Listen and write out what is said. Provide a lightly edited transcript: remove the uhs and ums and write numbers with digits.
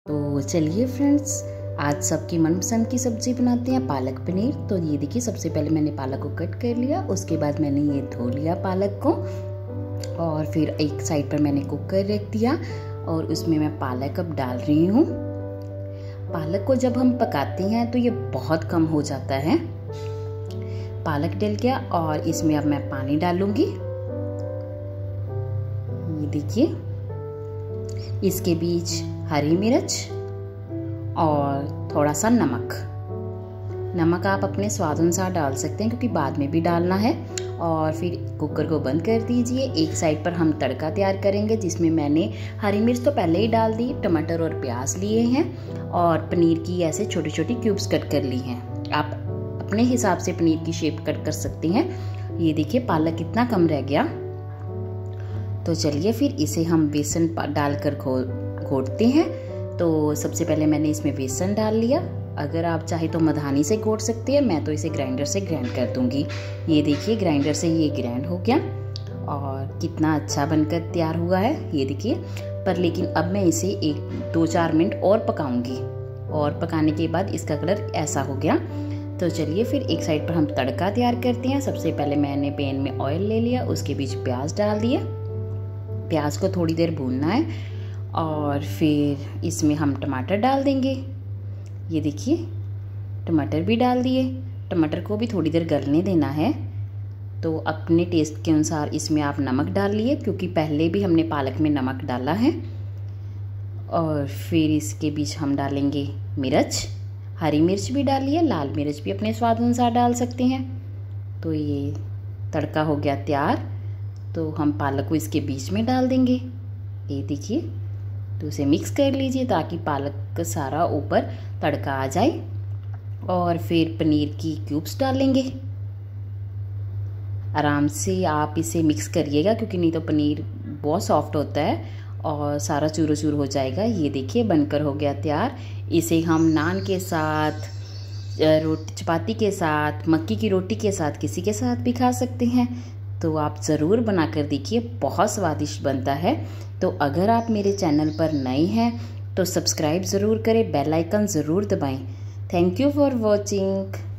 तो चलिए फ्रेंड्स, आज सबकी मनपसंद की सब्जी बनाते हैं पालक पनीर। तो ये देखिए, सबसे पहले मैंने पालक को कट कर लिया, उसके बाद मैंने ये धो लिया पालक को और फिर एक साइड पर मैंने कुकर रख दिया और उसमें मैं पालक अब डाल रही हूँ। पालक को जब हम पकाते हैं तो ये बहुत कम हो जाता है। पालक डल गया और इसमें अब मैं पानी डालूंगी। ये देखिए, इसके बीच हरी मिर्च और थोड़ा सा नमक आप अपने स्वाद अनुसार डाल सकते हैं क्योंकि बाद में भी डालना है। और फिर कुकर को बंद कर दीजिए। एक साइड पर हम तड़का तैयार करेंगे जिसमें मैंने हरी मिर्च तो पहले ही डाल दी, टमाटर और प्याज लिए हैं और पनीर की ऐसे छोटी छोटी क्यूब्स कट कर ली हैं। आप अपने हिसाब से पनीर की शेप कट कर सकते हैं। ये देखिए, पालक कितना कम रह गया। तो चलिए फिर इसे हम बेसन डालकर घोटते हैं। तो सबसे पहले मैंने इसमें बेसन डाल लिया। अगर आप चाहे तो मधानी से घोट सकते हैं, मैं तो इसे ग्राइंडर से ग्राइंड कर दूंगी। ये देखिए, ग्राइंडर से ये ग्राइंड हो गया और कितना अच्छा बनकर तैयार हुआ है ये देखिए। पर लेकिन अब मैं इसे 2-4 मिनट और पकाऊंगी और पकाने के बाद इसका कलर ऐसा हो गया। तो चलिए फिर एक साइड पर हम तड़का तैयार करते हैं। सबसे पहले मैंने पैन में ऑयल ले लिया, उसके बीच प्याज डाल दिया। प्याज को थोड़ी देर भूनना है और फिर इसमें हम टमाटर डाल देंगे। ये देखिए, टमाटर भी डाल दिए। टमाटर को भी थोड़ी देर गलने देना है। तो अपने टेस्ट के अनुसार इसमें आप नमक डाल लिए क्योंकि पहले भी हमने पालक में नमक डाला है। और फिर इसके बीच हम डालेंगे मिर्च, हरी मिर्च भी डालिए, लाल मिर्च भी अपने स्वाद अनुसार डाल सकते हैं। तो ये तड़का हो गया तैयार। तो हम पालक को इसके बीच में डाल देंगे। ये देखिए, तो उसे मिक्स कर लीजिए ताकि पालक का सारा ऊपर तड़का आ जाए। और फिर पनीर की क्यूब्स डालेंगे। आराम से आप इसे मिक्स करिएगा क्योंकि नहीं तो पनीर बहुत सॉफ्ट होता है और सारा चूर चूर हो जाएगा। ये देखिए, बनकर हो गया तैयार। इसे हम नान के साथ, रोटी, चपाती के साथ, मक्की की रोटी के साथ, किसी के साथ भी खा सकते हैं। तो आप ज़रूर बनाकर देखिए, बहुत स्वादिष्ट बनता है। तो अगर आप मेरे चैनल पर नए हैं तो सब्सक्राइब ज़रूर करें, बेल आइकन ज़रूर दबाएं। Thank you for watching.